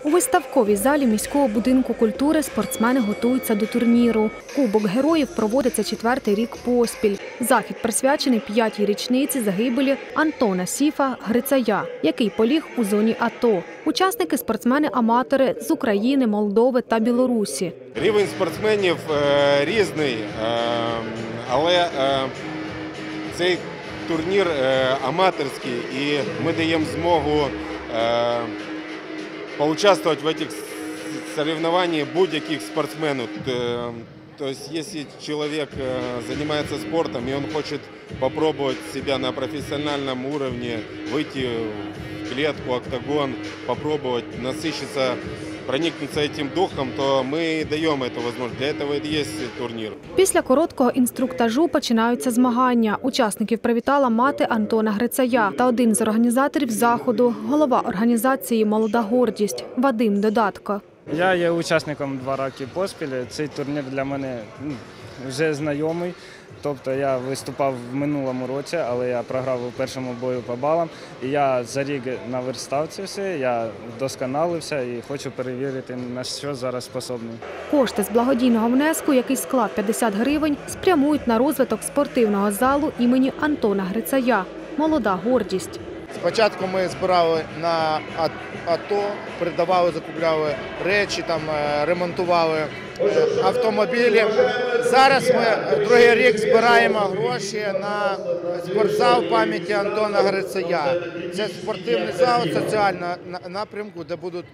У виставковій залі міського будинку культури спортсмени готуються до турніру. Кубок героїв проводиться 4-й рік поспіль. Захід присвячений 5-й річниці загибелі Антона Сіфа Грицая, який поліг у зоні АТО. Учасники – спортсмени-аматори з України, Молдови та Білорусі. Рівень спортсменів різний, але цей турнір аматорський і ми даємо змогу поучаствовать в этих соревнованиях будь-яких спортсменов. То есть, если человек занимается спортом и он хочет попробовать себя на профессиональном уровне, выйти в клетку, октагон, попробовать насыщиться, проникнуться этим духом, то мы даем эту возможность. Для этого и есть турнір. Після короткого інструктажу починаються змагання. Учасників привітала мати Антона Грицая та один з організаторів заходу – голова організації «Молода гордість» Вадим Додатко. Я є учасником 2 роки поспіль. Цей турнір для мене вже знайомий. Тобто я виступав в минулому році, але я програв у першому бою по балам. І я за рік наверстав це все, я вдосконалився і хочу перевірити, на що зараз способний. Кошти з благодійного внеску, який склав 50 гривень, спрямують на розвиток спортивного залу імені Антона Грицая «Молода гордість». Спочатку ми збирали на АТО, передавали, закупляли речі, ремонтували автомобілі. Зараз ми 2-й рік збираємо гроші на спортзал пам'яті Антона Грицая. Це спортивний зал соціального напрямку, де будуть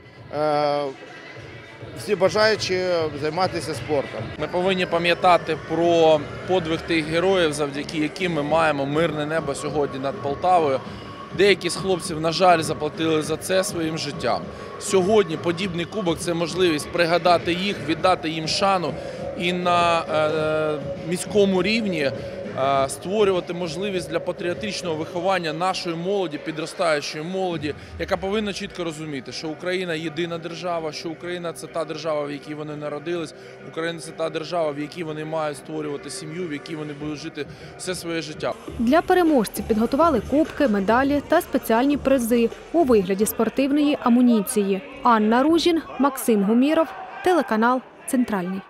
всі бажаючі займатися спортом. Ми повинні пам'ятати про подвиг тих героїв, завдяки яким ми маємо мирне небо сьогодні над Полтавою. Деякі з хлопців, на жаль, заплатили за це своїм життям. Сьогодні подібний кубок – це можливість пригадати їх, віддати їм шану і на міському рівні створювати можливість для патріотичного виховання нашої молоді, підростаючої молоді, яка повинна чітко розуміти, що Україна – єдина держава, що Україна – це та держава, в якій вони народились, Україна – це та держава, в якій вони мають створювати сім'ю, в якій вони будуть жити все своє життя. Для переможців підготували кубки, медалі та спеціальні призи у вигляді спортивної амуніції. Анна Ружін, Максим Гуміров, телеканал «Центральний».